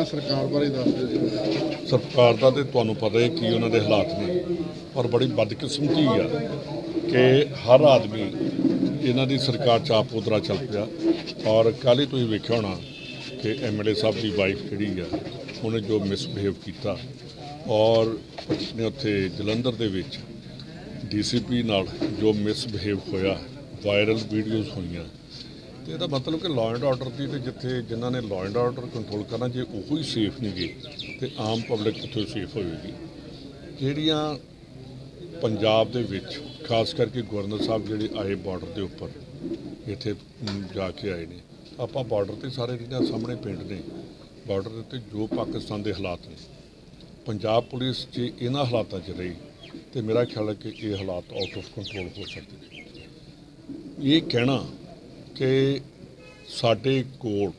सरकार बारे दस दिओ जी। सरकार का तो तुहानूं पता है कि उन्होंने हालात ने, और बड़ी बदकिस्मती आ कि हर आदमी इन्हां दी सरकार च आप उधरा चल पिया। और कल ही तुसीं वेख्या होना कि MLA साहब की वाइफ जिहड़ी आ उन्हें जो मिसबिहेव किया, और ने उत्थे जलंधर दे विच DCP नाल जो मिसबिहेव होया, वायरल वीडियोज़ होईयां, तो यदा मतलब कि लॉ एंड ऑर्डर की तो जिथे जिन्हों ने लॉ एंड ऑर्डर कंट्रोल करना, जे वो ही सेफ नहीं गए तो आम पब्लिक कितों सेफ होएगी। ਜਿਹੜੀਆਂ पंजाब दे विच खास करके गवर्नर साहब जिहड़े आए बॉर्डर के उपर इत्थे जाके आए ने, आपां बॉर्डर ते सारे जिहड़े सामने पिंड ने बॉर्डर के उत्ते जो पाकिस्तान के हालात ने, पंजाब पुलिस जे इन्हां हालातां च रही तो मेरा ख्याल है कि ये हालात आउट ऑफ कंट्रोल हो सकते हैं। ये कहना कि साडे कोल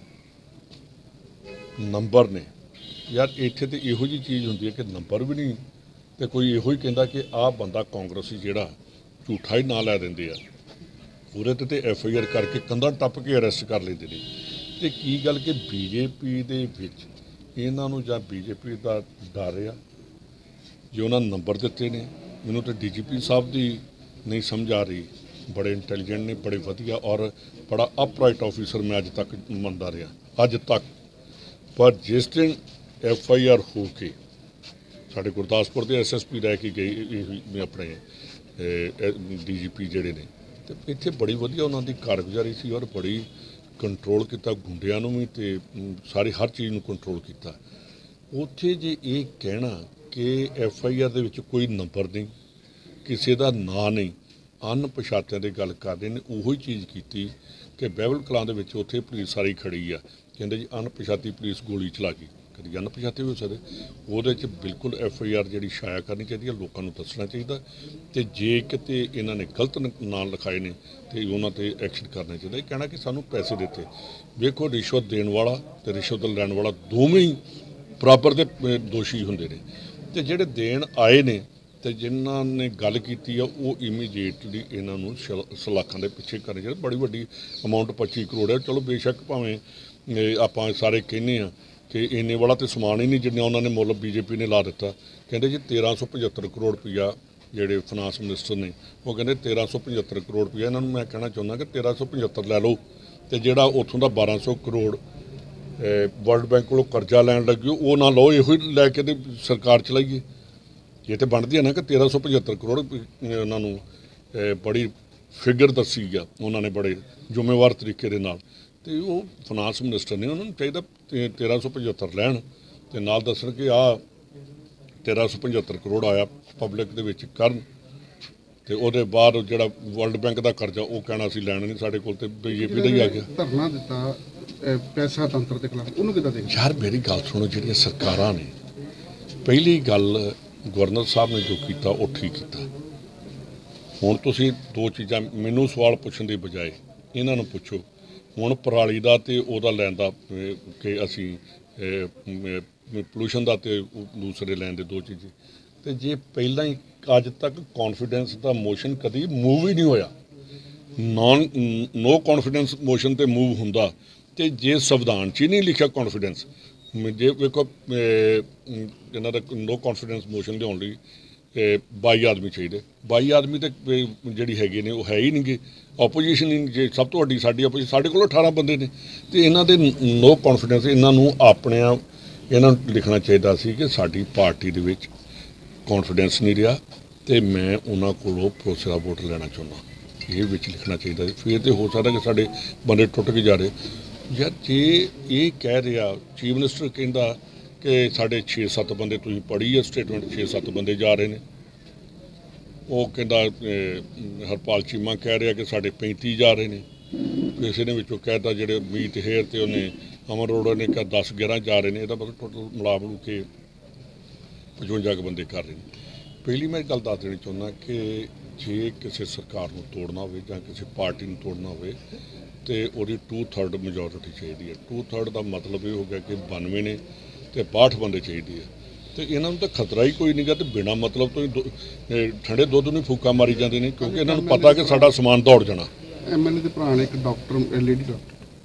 नंबर ने, यार इत्थे तो इहो जी चीज़ होंदी है कि नंबर भी नहीं, तो कोई इहो ही कहता कि आह बंदा कांग्रेसी जिहड़ा झूठा ही ना लै देंदे आ, पूरे ते FIR करके कंधां टप के अरेस्ट कर लेंदे ने। ते की गल कि BJP दे विच इन्हां नूं जां BJP दा डर आ, जो उन्होंने नंबर दिते ने, मैनूं तो DGP साहब की नहीं समझ आ रही। बड़े इंटैलीजेंट ने, बड़े वधिया और बड़ा अपराइट ऑफिसर मैं अज तक मनता रहा अज तक। पर जिस दिन FIR हो के साढ़े गुरदासपुर के SSP रह के गए अपने DGP जिहड़े ने, तो इत्थे बड़ी वधिया उन्होंनी कारगुजारी सी और बड़ी कंट्रोल किया गुंडियां नूं भी, ते सारी हर चीज़ नूं कंट्रोल किया। उत्थे जे ये कहना कि FIR दे विच कोई नंबर नहीं, किसी का नां नहीं, अनपछातियां की गल कर रहे हैं, उही चीज़ की कि बहबल कलां दे विच उत्थे पुलिस सारी खड़ी आ, कहते जी अनपछाती पुलिस गोली चला गई, कभी अनपछाते हो सकते, वो बिल्कुल FIR जी छाया करनी चाहिए, लोगों को दसना चाहिए, तो जे किते इन्होंने गलत नाम लिखाए ने तो उन्होंने एक्शन करना चाहिए। कहना कि सानू पैसे देते, देखो रिश्वत देने वाला तो रिश्वत लैण वाला दोवें ही बराबर के दोषी होंदे ने, ते जिहड़े देण आए ने तो जिन्हों ने गल की वो इमीडिएटली इन्हों सलाखों के पिछे करनी चाहिए। बड़ी वड्डी अमाउंट 25 करोड़ है, चलो बेशक भावें आप सारे कहने कि इन्ने वाला तो समान ही नहीं जिन्ना उन्होंने मुल BJP ने ला दिता। कहते जी 1375 करोड़ रुपया जोड़े फाइनांस मिनिस्टर ने वो कहते 1375 करोड़ रुपया, इन्होंने मैं कहना चाहुंदा कि 1375 लै लो, तो जोड़ा उतों का 1200 करोड़ वर्ल्ड बैंक को कर्जा लैन लगे वो ना लो, यो लैके तो सरकार चलाइए। ये तो बनती है ना कि 1375 करोड़ उन्होंने बड़ी फिगर दसी आ उन्होंने बड़े जिम्मेवार तरीके दे नाल, तो वो फाइनांस मिनिस्टर ने उन्होंने चाहिए 1375 लैन ते नाल दसन कि आ 1375 करोड़ आया पब्लिक दे विच करन, ते उहदे बाद जिहड़ा वर्ल्ड बैंक का कर्जा वो कहना असीं लैना नहीं, साडे कोल ते BJP दा ही आ गया। धरना दिता पैसा तंत्र के खिलाफ, उन्होंने किदां देखिए? यार मेरी गल सुनो, जिहड़ियां सरकारां ने, पहली गल गवर्नर साहब ने जो किया वो ठीक किया। हुण तुसीं दो चीज़ां मैनूं सवाल पुछण दी बजाए इन्हां नूं पुछो, हुण पराली दा ते ओहदा लैण दा कि असीं पोल्यूशन दा ते दूसरे लैण दे दो चीज़ें, तो जे पहलां ही अज तक कॉन्फिडेंस का मोशन कभी मूव ही नहीं होया, नो कॉन्फिडेंस मोशन ते मूव हुंदा, ते जे संविधान च ही नहीं लिखिया कॉन्फिडेंस, जे वेखो इन्हां दा नो कॉन्फिडेंस मोशन लियाउण लई 22 आदमी चाहिए, 22 आदमी तो जिहड़ी हैगे ने वो है ही नहीं गे, ओपोजिशन ही जे सब तो वड्डी साडी ओपोजिशन, साडे कोल 18 बंदे ने, तो इन्हां दे नो कॉन्फिडेंस इन्हां नूं अपने इन्हां नूं लिखना चाहिए सी कि साडी पार्टी दे विच कॉन्फिडेंस नहीं रहा, तो मैं उन्हां कोलों भरोसे दा वोट लेना चाहुंदा, ये विच लिखना चाहिए, फिर तो हो सकता कि साडे बंदे टुट के जा रहे। यार जे ये कह रहा चीफ मिनिस्टर कहता कि साढ़े 6-7 बंदे तुसीं पढ़ी है स्टेटमेंट, 6-7 बंदे जा रहे हैं, वो कहता हरपाल चीमा कह रहा कि साढ़े 35 जा रहे हैं, किसी ने विचों कहता जिहड़े मीत हेर ते उन्हें अमर अरोड़ा ने कहा 10-11 जा रहे हैं, यदा मतलब टोटल मिला मिलू के 55 बंदे कर रहे हैं। पहली मैं गल दस देनी चाहुंदा कि जे किसी सरकार को तोड़ना हो जां किसी पार्टी को तोड़ना हो तो वो 2/3 मेजोरिटी चाहिए है। 2/3 का मतलब ये हो गया कि 92 ने तो 62 बंदे चाहिए है, तो इन्हों तो खतरा ही कोई नहीं गा, तो बिना मतलब तो ही ठंडे दुध नहीं फूका मारी जाते हैं, क्योंकि इन्हों पता कि साडा समान दौड़ जाना। MLA के भरा ने एक डॉक्टर लेडी डॉक्टर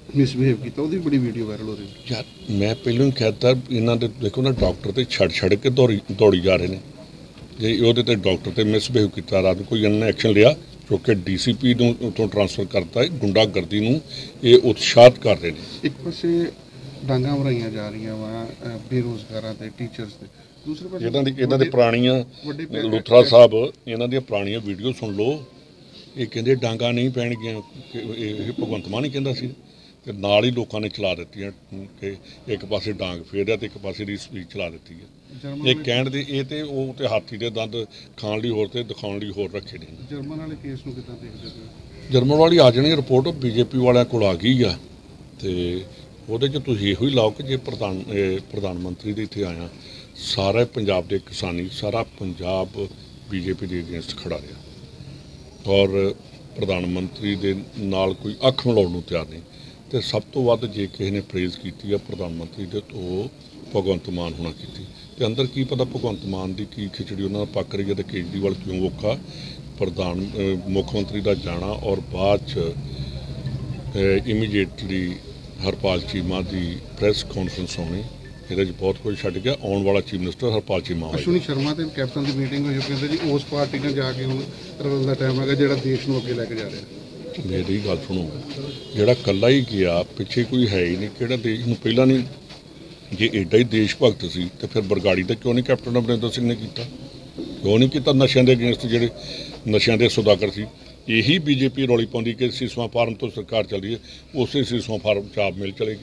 ਮਿਸਬਿਹੇਵ ਕੀਤਾ, ਉਹਦੀ ਬੜੀ ਵੀਡੀਓ ਵਾਇਰਲ ਹੋ ਰਹੀ ਹੈ। ਯਾਰ ਮੈਂ ਪਹਿਲਾਂ ਹੀ ਕਹਿਤਾ ਇਹਨਾਂ ਦੇ ਦੇਖੋ ਨਾ ਡਾਕਟਰ ਤੇ ਛੱਡ ਕੇ ਦੌੜੀ ਜਾ ਰਹੇ ਨੇ। ਜੇ ਉਹਦੇ ਤੇ ਡਾਕਟਰ ਤੇ ਮਿਸਬਿਹੇਵ ਕੀਤਾ, ਰਾਤ ਨੂੰ ਕੋਈ ਇਹਨਾਂ ਨੇ ਐਕਸ਼ਨ ਲਿਆ ਜੋ ਕਿ ਡੀਸੀਪੀ ਨੂੰ ਉੱਥੋਂ ਟਰਾਂਸਫਰ ਕਰਤਾ ਹੈ। ਗੁੰਡਾਗਰਦੀ ਨੂੰ ਇਹ ਉਤਸ਼ਾਹਿਤ ਕਰ ਰਹੇ ਨੇ। ਇੱਕ ਪਾਸੇ ਡਾਂਗਾਂ ਭਰਾਈਆਂ ਜਾ ਰਹੀਆਂ ਵਾ ਬੇਰੁਜ਼ਗਾਰਾਂ ਤੇ ਟੀਚਰਸ ਤੇ, ਦੂਸਰੇ ਪਾਸੇ ਇਹਨਾਂ ਦੇ ਪੁਰਾਣੀਆਂ ਲੂਥਰਾ ਸਾਹਿਬ ਇਹਨਾਂ ਦੀਆਂ ਪੁਰਾਣੀਆਂ ਵੀਡੀਓ ਸੁਣ ਲਓ। ਇਹ ਕਹਿੰਦੇ ਡਾਂਗਾਂ ਨਹੀਂ ਪੈਣਗੀਆਂ, ਇਹ ਭਗਵੰਤ ਮਾਨ ਹੀ ਕਹਿੰਦਾ ਸੀ, ਤੇ ਨਾਲ ਹੀ ਲੋਕਾਂ ਨੇ ਚਲਾ ਦਿੱਤੀਆਂ ਕਿ ਇੱਕ ਪਾਸੇ ਡਾਂਗ ਫੇਰਿਆ ਤੇ ਇੱਕ ਪਾਸੇ ਦੀ ਸਪੀਚ ਚਲਾ ਦਿੱਤੀ ਹੈ। ਇਹ ਕਹਿਣ ਦੇ ਇਹ ਤੇ ਉਹ ਤੇ ਹਾਥੀ ਦੇ ਦੰਦ ਖਾਣ ਲਈ ਹੋਰ ਤੇ ਦਿਖਾਉਣ ਲਈ ਹੋਰ ਰੱਖੇ ਨੇ। ਜਰਮਨ ਵਾਲੇ ਕੇਸ ਨੂੰ ਕਿੱਦਾਂ ਦੇਖਦੇ ਹੋ? ਜਰਮਨ ਵਾਲੀ ਆ ਜਾਣੀ ਰਿਪੋਰਟ ਬੀਜੇਪੀ ਵਾਲਿਆਂ ਕੋਲ ਆ ਗਈ ਆ, ਤੇ ਉਹਦੇ 'ਚ ਤੁਸੀਂ ਇਹੋ ਹੀ ਲਾਓ ਕਿ ਜੇ ਪ੍ਰਧਾਨ ਮੰਤਰੀ ਦੇ ਇੱਥੇ ਆਇਆ, ਸਾਰਾ ਪੰਜਾਬ ਦੇ ਕਿਸਾਨੀ ਸਾਰਾ ਪੰਜਾਬ ਬੀਜੇਪੀ ਦੇ ਅਗੇਂਸਟ ਖੜਾ ਰਿਹਾ ਔਰ ਪ੍ਰਧਾਨ ਮੰਤਰੀ ਦੇ ਨਾਲ ਕੋਈ ਅੱਖ ਮਿਲਾਉਣ ਨੂੰ ਤਿਆਰ ਨਹੀਂ। ਤੇ ਸਭ ਤੋਂ ਵੱਧ ਜੇ ਕਿਸੇ ਨੇ ਪ੍ਰੇਜ਼ ਕੀਤੀ ਆ ਪ੍ਰਧਾਨ ਮੰਤਰੀ ਦੇ ਤੋਂ ਭਗਵੰਤ ਮਾਨ ਹੋਣਾ ਕੀਤੀ। ਤੇ ਅੰਦਰ ਕੀ ਪਤਾ ਭਗਵੰਤ ਮਾਨ ਦੀ ਕੀ ਖਿਚੜੀ ਉਹਨਾਂ ਨਾਲ ਪੱਕ ਰਹੀ ਹੈ ਤੇ ਕੇਜਰੀਵਾਲ ਕਿਉਂ ਔਖਾ। ਮੁੱਖ ਮੰਤਰੀ ਦਾ ਜਾਣਾ ਔਰ ਬਾਅਦ 'ਚ ਇਮੀਡੀਏਟਲੀ ਹਰਪਾਲ ਚੀਮਾ ਦੀ ਪ੍ਰੈਸ ਕਾਨਫਰੰਸ ਹੋਣੀ, ਇਹਦੇ 'ਚ ਬਹੁਤ ਕੁਝ ਛੱਡ ਗਿਆ। ਆਉਣ ਵਾਲਾ ਚੀਫ ਮਿਨਿਸਟਰ ਹਰਪਾਲ ਚੀਮਾ ਹੋਏਗਾ। ਅਸ਼ਵਨੀ ਸ਼ਰਮਾ ਤੇ ਕੈਪਟਨ ਦੀ ਮੀਟਿੰਗ ਹੋਈ, ਕਹਿੰਦੇ ਜੀ ਉਸ ਪਾਰਟੀ ਨਾਲ ਜਾ ਕੇ ਹੁਣ ਰਲਣ ਦਾ ਟਾਈਮ ਹੈਗਾ ਜਿਹੜਾ ਦੇਸ਼ ਨੂੰ ਅੱਗੇ ਲੈ ਕੇ ਜਾ ਰਿਹਾ। ਮੇਰੀ ਗੱਲ ਸੁਣੋ, ਜਿਹੜਾ ਇਕੱਲਾ ਹੀ ਗਿਆ, ਪਿੱਛੇ ਕੋਈ ਹੈ ਹੀ ਨਹੀਂ, ਕਿਹੜਾ ਦੇਸ਼ ਨੂੰ ਪਹਿਲਾਂ ਨਹੀਂ। ਜੇ ਐਡਾ ਹੀ ਦੇਸ਼ ਭਗਤ ਸੀ ਤੇ ਫਿਰ ਬਰਗਾੜੀ ਦਾ ਕਿਉਂ ਨਹੀਂ ਕੈਪਟਨ ਅਮਰਿੰਦਰ ਸਿੰਘ ਨੇ ਕੀਤਾ? ਕਿਉਂ ਨਹੀਂ ਕੀਤਾ ਨਸ਼ਿਆਂ ਦੇ ਅਗੇਂਸਟ, ਜਿਹੜੇ ਨਸ਼ਿਆਂ ਦੇ ਸੁਦਾਗਰ ਸੀ? ਇਹੀ ਬੀਜੇਪੀ ਰੌਲੀ ਪਾਉਂਦੀ ਕਿ ਸੀਸਵਾ ਫਾਰਮ ਤੋਂ ਸਰਕਾਰ ਚੱਲੀ ਹੈ, ਉਸੇ ਸੀਸਵਾ ਫਾਰਮ 'ਚ ਆਪ ਮਿਲ ਚਲੇਗੀ।